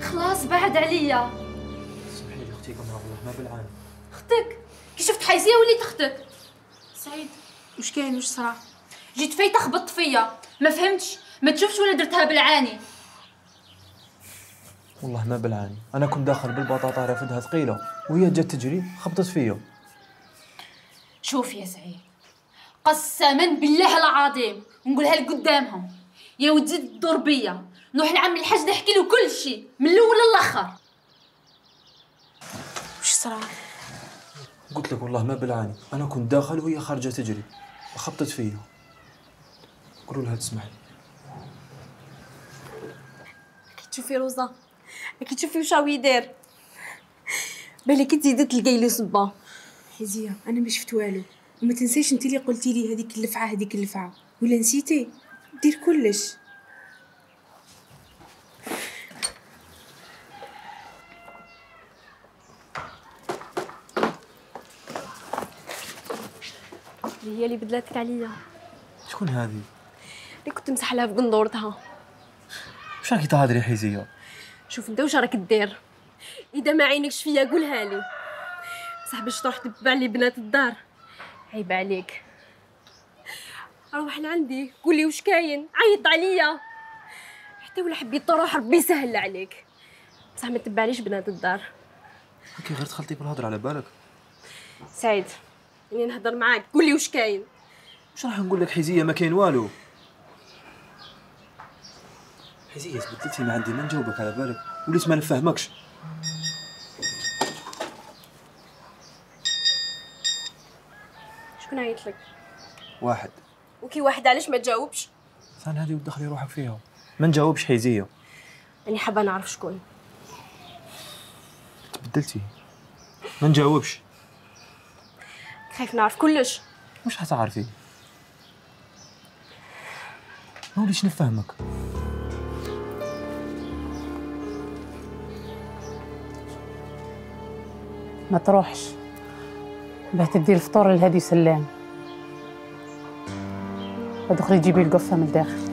خلاص بعد عليا. سمحي لي اختي قمر، والله ما بالعاني. اختك؟ كي شفت حيزيه وليت اختك. سعيد وش كاين؟ وش صرا؟ جيت فايته خبطت فيا، ما فهمتش، ما تشوفش ولا درتها بالعاني؟ والله ما بالعاني، انا كنت داخل بالبطاطا رافدها ثقيله وهي جت تجري خبطت فيا. شوف يا سعيد، قسما بالله العظيم ونقولها لك قدامهم، يا ودي تدور بيا نروح لعم الحاج نحكي له كل شيء من الاول للاخر. وش صرا؟ قلت لك والله ما بالعاني، انا كنت داخل وهي خارجه تجري وخبطت فيا. قولوا لها تسمح لي. تشوفي روزا، كي تشوفي واش راهو يدير، بالك تزيدي تلقاي له صبا. حزيه انا ما شفت والو، وما تنسيش انت اللي قلتي لي هذيك اللفعه، ولا نسيتي؟ دير كلش. هي اللي بدلاتك عليا. شكون هذه؟ اللي كنت مسح لها في قندورتها. واش راكي تهضري حيزيه؟ شوف انت واش راك دير، اذا ما عينكش فيا قولها لي، بصح باش تروح تتبع لي بنات الدار عيب عليك. روح لعندي قولي واش كاين، عيط عليا حتى ولا حبيت تروح ربي يسهل عليك، بصح ما تتبعليش بنات الدار. هاكي غير دخلتي بالهضره على بالك. سعيد اني نهضر معاك، قولي واش كاين. واش راح نقول لك حيزيه؟ ما كاين والو. حيزيه تبدلتي ما عندي ما نجاوبك على بالك، وليت ما نفهمكش. شكون عيط لك؟ واحد. وكي واحد علاش ما تجاوبش؟ ثاني هذه ودخلي روحك فيها، ما نجاوبش حيزيه. راني حابه نعرف شكون. تبدلتي ما نجاوبش. خايف نعرف كلش. واش حتعرفي؟ ما وليتش نفهمك. ما تروحش باه تدي الفطور لهادي سلام، ودخلي تجيبي القفه من الداخل.